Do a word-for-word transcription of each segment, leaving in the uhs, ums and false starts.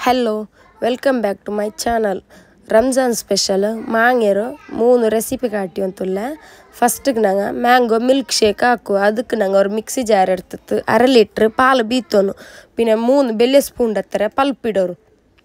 Hello, welcome back to my channel. Ramzan special ಮಾಂಗೇರು ಮೂರು recipe ಕಾಟಿ ಅಂತುಲ್ಲ ಫಸ್ಟ್ ನಂಗೆ ಮ್ಯಾಂಗೋ ಮಿಲ್ಕ್ ಶೇಕ್ ಹಾಕು ಅದಕ್ಕೆ ನಂಗೆ ಅವ್ರು ಮಿಕ್ಸಿ ಜಾರ್ ಇರ್ತಿತ್ತು ಅரை ಲೀಟ್ರ್ ಪಾಲು ಬೀತೋನು ಪಿನ್ನ ಮೂರು ಬೆಲೆ ಸ್ಪೂನ್ ಹತ್ತಾರೆ ಪಲ್ಪ್ ಇಡೋರು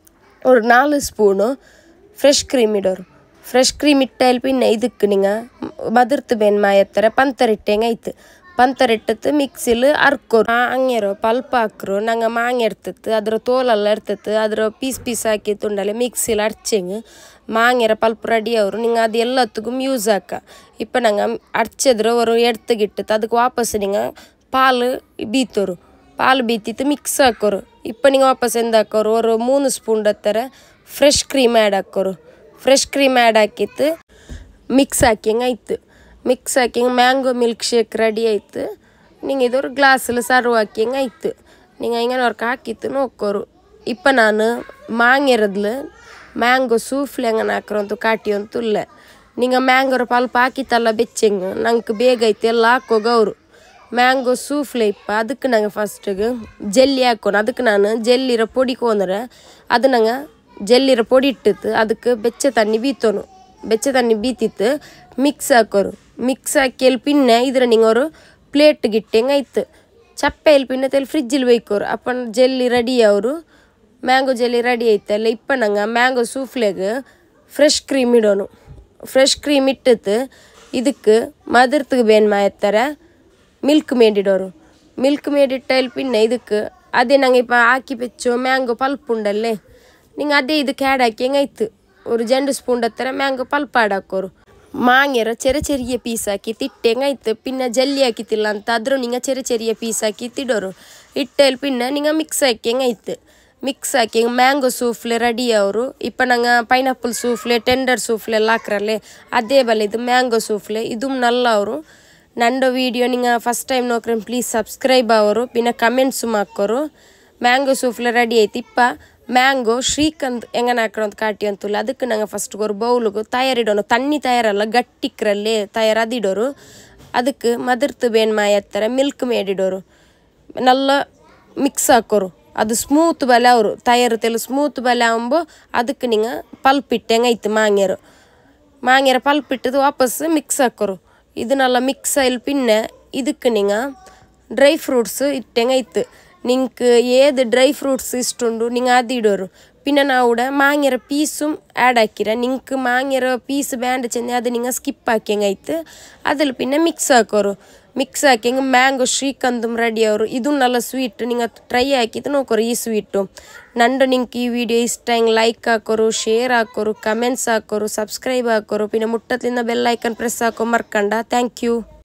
ஒரு நாலு ಸ್ಪೂನು ಫ್ರೆಶ್ ಕ್ರೀಮ್ ಇಡೋರು ಫ್ರೆಶ್ ಕ್ರೀಮ್ ಇಟ್ಟಲ್ಲಿ ಪಿನ್ನ ಇದಕ್ಕೆ ನಿಂಗೆ ಮದರ್ತು ಬೇನ್ ಮಾಯತ್ತಾರೆ ಪಂತರಿಟ್ಟೆಂಗೆ ಆಯ್ತು ಪಂತರಿಟ್ಟತ್ತು ಮಿಕ್ಸಿಲಿ ಅರ್ಕೋರು ಹಂಗೇರೋ ಪಲ್ಪ್ ಹಾಕ್ರು ನಂಗೆ ಮಾಂಗೆ ಇರ್ತಿತ್ತು ಅದ್ರ ತೋಲೆಲ್ಲ ಇರ್ತಿತ್ತು ಅದ್ರ ಪೀಸ್ ಪೀಸ್ ಹಾಕಿ ತುಂಡಲ್ಲಿ ಮಿಕ್ಸಿಲಿ ಅರ್ಚಂಗೆ ಮಾಂಗೆರ ಪಲ್ಪ್ ರೆಡಿ ಅವರು ನಿಂಗೆ ಅದು ಎಲ್ಲತ್ತಿಗೂ ಯೂಸ್ ಹಾಕ ಇಪ್ಪ ನಂಗೆ ಅರ್ಚಿದ್ರೆ ಅವರು ಎಡ್ತಗಿಟ್ಟಿತ್ತು ಅದಕ್ಕೆ ವಾಪಸ್ ನಿಂಗೆ ಪಾಲು ಬೀತೋರು ಪಾಲು ಬೀತಿತ್ತು ಮಿಕ್ಸ್ ಹಾಕೋರು ಇಪ್ಪ ನಿಂಗೆ ವಾಪಸ್ ಎಂದ ಹಾಕೋರು ಅವರು ಮೂರು ಸ್ಪೂನ್ ಹತ್ತಾರೆ ಫ್ರೆಶ್ ಕ್ರೀಮ್ ಆ್ಯಡ್ ಹಾಕೋರು ಫ್ರೆಶ್ ಕ್ರೀಮ್ ಆ್ಯಡ್ ಹಾಕಿತ್ತು ಮಿಕ್ಸ್ ಹಾಕಿಂಗೆ ಆಯ್ತು ಮಿಕ್ಸ್ ಹಾಕಿಂಗೆ ಮ್ಯಾಂಗೋ ಮಿಲ್ಕ್ ಶೇಕ್ ರೆಡಿ ಆಯ್ತು ನಿಂಗೆ ಇದವ್ರು ಗ್ಲಾಸಲ್ಲಿ ಸರ್ವ್ ಹಾಕಿಂಗೆ ಆಯ್ತು ನಿಂಗೆ ಹಿಂಗೇನವ್ರಿಗೆ ಹಾಕಿತ್ತು ನೋಡ್ಕೋರು ಇಪ್ಪ ನಾನು ಮಾಂಗೆರದ್ಲು ಮ್ಯಾಂಗೋ ಸೂಫ್ಲೆ ಹಂಗನ ಹಾಕ್ರು ಅಂತೂ ಕಾಟಿ ಅಂತೂ ಇಲ್ಲ ನಿಂಗೆ ಮ್ಯಾಂಗೋರ ಪಲ್ಪ ಹಾಕಿತ್ತಲ್ಲ ಬೆಚ್ಚಂಗೆ ನಂಗೆ ಬೇಗ ಐತೆ ಎಲ್ಲ ಹಾಕೋಗವ್ರು ಮ್ಯಾಂಗೋ ಸೂಫ್ಲೆ ಇಪ್ಪ ಅದಕ್ಕೆ ನಂಗೆ ಫಸ್ಟಿಗೆ ಜೆಲ್ಲಿ ಹಾಕೋನು ಅದಕ್ಕೆ ನಾನು ಜೆಲ್ಲಿರೋ ಪೊಡಿ ಕೊಂದ್ರೆ ಅದು ನಂಗೆ ಜೆಲ್ಲಿರೋ ಪೊಡಿ ಇಟ್ಟಿತ್ತು ಅದಕ್ಕೆ ಬೆಚ್ಚ ತಣ್ಣಿ ಬೀತೋನು ಬೆಚ್ಚ ತಣ್ಣಿ ಬೀತಿತ್ತು ಮಿಕ್ಸ್ ಹಾಕೋರು ಮಿಕ್ಸ್ ಹಾಕಿ ಎಲ್ಲಿ ಪಿನ್ನೆ ಇದ್ರೆ ನಿಂಗೆ ಅವರು ಪ್ಲೇಟ್ಗೆ ಇಟ್ಟಂಗೆ ಆಯ್ತು ಚಪ್ಪೆ ಎಲ್ಲಿ ಪಿನ್ನೆ ತೆಲ್ಲಿ ಫ್ರಿಜ್ಜಲ್ಲಿ ಬೈಕೋರು ಅಪ್ಪನ ಜೆಲ್ಲಿ ರೆಡಿ ಅವರು ಮ್ಯಾಂಗೋ ಜೆಲ್ಲಿ ರೆಡಿ ಐತಲ್ಲ ಇಪ್ಪ ನಂಗೆ ಮ್ಯಾಂಗೋ ಸೂಫ್ಲೆಗೆ ಫ್ರೆಶ್ ಕ್ರೀಮ್ ಇಡೋನು ಫ್ರೆಶ್ ಕ್ರೀಮ್ ಇಟ್ಟಿತ್ತು ಇದಕ್ಕೆ ಮದರ್ತಿಗೆ ಬೇನ್ ಮಾಯ್ತಾರೆ ಮಿಲ್ಕ್ ಮೇಡ್ ಇಡೋರು ಮಿಲ್ಕ್ ಮೇಡ್ ಇಟ್ಟ ಎಲ್ಲಿ ಪಿನ್ನೆ ಇದಕ್ಕೆ ಅದೇ ನಂಗೆ ಇಪ್ಪ ಹಾಕಿ ಬೆಚ್ಚು ಮ್ಯಾಂಗೋ ಪಲ್ಪ್ ಉಂಡಲ್ಲೇ ನಿಂಗೆ ಅದೇ ಇದಕ್ಕೆ ಆ್ಯಡ್ ಹಾಕಿ ಹೆಂಗಾಯ್ತು ஒரு ಜಂಡು ಸ್ಪೂನ್ ಹತ್ತಾರೆ ಮ್ಯಾಂಗೋ ಪಲ್ಪ್ ಆಡ್ ಹಾಕೋರು ಮಾಂಗೆರ ಚೆರೆ ಚೆರಿಯ ಪೀಸ್ ಹಾಕಿ ತಿಟ್ಟೆಂಗಾಯ್ತು ಪಿನ್ನ ಜಲ್ಲಿ ಹಾಕಿತಿಲ್ಲ ಅಂತ ಆದರೂ ನಿಂಗೆ ಚೆರೆ ಚೆರಿಯ ಪೀಸ್ ಹಾಕಿ ತಿಡೋರು ಇಟ್ಟಲ್ಲಿ ಪಿನ್ನ ನಿಂಗೆ ಮಿಕ್ಸ್ ಹಾಕಿ ಹೆಂಗಾಯ್ತು ಮಿಕ್ಸ್ ಹಾಕಿ ಮ್ಯಾಂಗೋ ಸೂಫ್ಲೆ ರೆಡಿ ಅವರು ಇಪ್ಪ ನಂಗೆ ಪೈನಾಪಲ್ ಸೂಫ್ಲೆ ಟೆಂಡರ್ ಸೂಫ್ಲೆ ಎಲ್ಲ ಹಾಕ್ರಲ್ಲೇ ಅದೇ ಬಲ್ಲ ಇದು ಮ್ಯಾಂಗೋ ಸೂಫ್ಲೆ ಇದು ನಲ್ಲ ಅವರು ನಂದು ವೀಡಿಯೋ ನಿಂಗೆ ಫಸ್ಟ್ ಟೈಮ್ ನೋಕ್ರೆ ಪ್ಲೀಸ್ ಸಬ್ಸ್ಕ್ರೈಬ್ ಅವರು ಪಿನ್ನ ಕಮೆಂಟ್ಸು ಹಾಕೋರು ಮ್ಯಾಂಗೋ ಸೂಫ್ಲೆ ರೆಡಿ ಆಯ್ತು ಇಪ್ಪ ಮ್ಯಾಂಗೋ ಶ್ರೀಕಂದ್ ಹೆಂಗನ ಹಾಕ್ರೋ ಅಂತ ಕಾಟಿ ಅಂತಲ್ಲ ಅದಕ್ಕೆ ನಂಗೆ ಫಸ್ಟ್ ஒரு ಬೌಲ್ಗೆ ತಯಾರಿಡೋನು ತಣ್ಣಿ ತಯಾರಲ್ಲ ಗಟ್ಟಿಕ್ರಲ್ಲೇ ತಯಾರು ಅದಿಡೋರು ಅದಕ್ಕೆ ಮದರ್ತು ಬೇನ್ ಮಾಯ ಹತ್ತಾರೆ ಮಿಲ್ಕ್ ಮೇಡ್ ಇಡೋರು ನಲ್ಲ ಮಿಕ್ಸ್ ಹಾಕೋರು ಅದು ಸ್ಮೂತ್ ಬಲೆ ಅವರು ತಯಾರು ತೆಲು ಸ್ಮೂತ್ ಬಲೆ ಅಂಬು ಅದಕ್ಕೆ ನಿಂಗೆ ಪಲ್ಪ್ ಇಟ್ಟು ಹೆಂಗಾಯ್ತು ಮಾಂಗ್ಯರು ಮಾಂಗ್ಯರ ಪಲ್ಪ್ ಇಟ್ಟದು ವಾಪಸ್ ಮಿಕ್ಸ್ ಹಾಕೋರು ಇದನ್ನೆಲ್ಲ ಮಿಕ್ಸ್ ಇಲ್ಲಿ ಪಿನ್ನೆ ಇದಕ್ಕೆ ನಿಂಗೆ ಡ್ರೈ ಫ್ರೂಟ್ಸ್ ಇಟ್ಟಂಗಾಯ್ತು ನಿಂಗೆ ಏದು ಡ್ರೈ ಫ್ರೂಟ್ಸ್ ಇಷ್ಟುಂಡು ನಿಂಗೆ ಅದು ಇಡೋರು ಪಿನ್ನ ನಾವು ಮಾಂಗೆರ ಪೀಸುം ಆ್ಯಡ್ ಹಾಕಿರ ನಿಂಗೆ ಮಾಂಗೆರ ಪೀಸ್ ಬ್ಯಾಂಡ್ ಚೆಂದ ಅದು ನಿಂಗೆ ಸ್ಕಿಪ್ ಹಾಕ್ಯಂಗಾಯ್ತು ಅದ್ರಲ್ಲಿ ಪಿನ್ನ ಮಿಕ್ಸ್ ಹಾಕೋರು ಮಿಕ್ಸ್ ಹಾಕ್ಯಂಗೆ ಮ್ಯಾಂಗೋ ಶ್ರೀಕಂದಮ್ ರೆಡಿ ಅವರು ಇದು നല്ല ಸ್ವೀಟ್ ನಿಂಗೆ ಟ್ರೈ ಹಾಕಿದ್ದು ನೋಕೋರು ಈ ಸ್ವೀಟು ನಂದು ನಿಂಗೆ ಈ ವಿಡಿಯೋ ಇಷ್ಟ ಹಿಂಗೆ ಲೈಕ್ ಹಾಕೋರು ಶೇರ್ ಹಾಕೋರು ಕಮೆಂಟ್ಸ್ ಹಾಕೋರು ಸಬ್ಸ್ಕ್ರೈಬ್ ಹಾಕೋರು ಪಿನ್ನ ಮುಟ್ಟದಿಂದ ಬೆಲ್ ಐಕನ್ ಪ್ರೆಸ್ ಹಾಕೋ ಮರ್ಕಂಡ ಥ್ಯಾಂಕ್ ಯು